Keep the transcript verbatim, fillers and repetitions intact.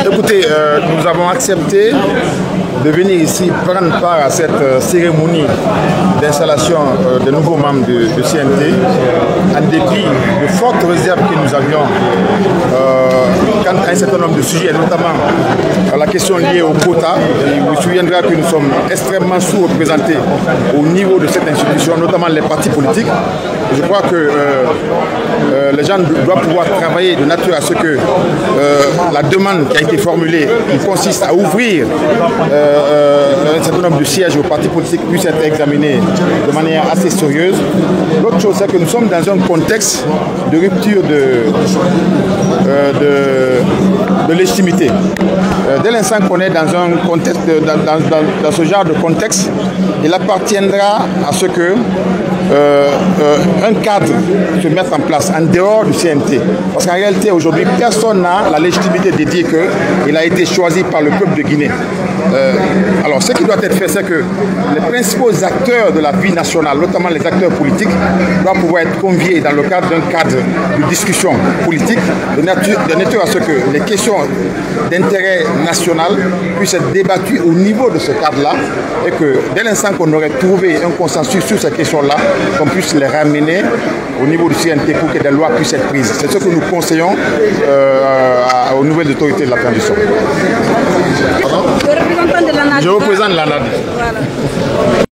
Écoutez, euh, nous avons accepté de venir ici prendre part à cette euh, cérémonie d'installation euh, des nouveaux membres de, de C N T, en dépit de fortes réserves que nous avions euh, quant à un certain nombre de sujets, notamment à la question liée au quota. Et vous vous souviendrez que nous sommes extrêmement sous-représentés au niveau de cette institution, notamment les partis politiques. Je crois que euh, euh, les gens doivent pouvoir travailler de nature à ce que euh, la demande qui a été formulée, qui consiste à ouvrir euh, euh, un certain nombre de sièges aux partis politiques, puisse être examinée de manière assez sérieuse. L'autre chose, c'est que nous sommes dans un contexte de rupture de, euh, de, de légitimité. Euh, dès l'instant qu'on est dans, un contexte de, dans, dans, dans ce genre de contexte, il appartiendra à ce que Euh, euh, un cadre se mette en place en dehors du C N T. Parce qu'en réalité, aujourd'hui, personne n'a la légitimité de dire qu'il a été choisi par le peuple de Guinée. Euh, alors, ce qui doit être fait, c'est que les principaux acteurs de la vie nationale, notamment les acteurs politiques, doivent pouvoir être conviés dans le cadre d'un cadre de discussion politique, de nature, de nature à ce que les questions d'intérêt national puissent être débattues au niveau de ce cadre-là, et que dès l'instant qu'on aurait trouvé un consensus sur ces questions-là, qu'on puisse les ramener au niveau du C N T pour que des lois puissent être prises. C'est ce que nous conseillons euh, aux nouvelles autorités de la transition. Pardon ? Je représente l'A N A D. Voilà.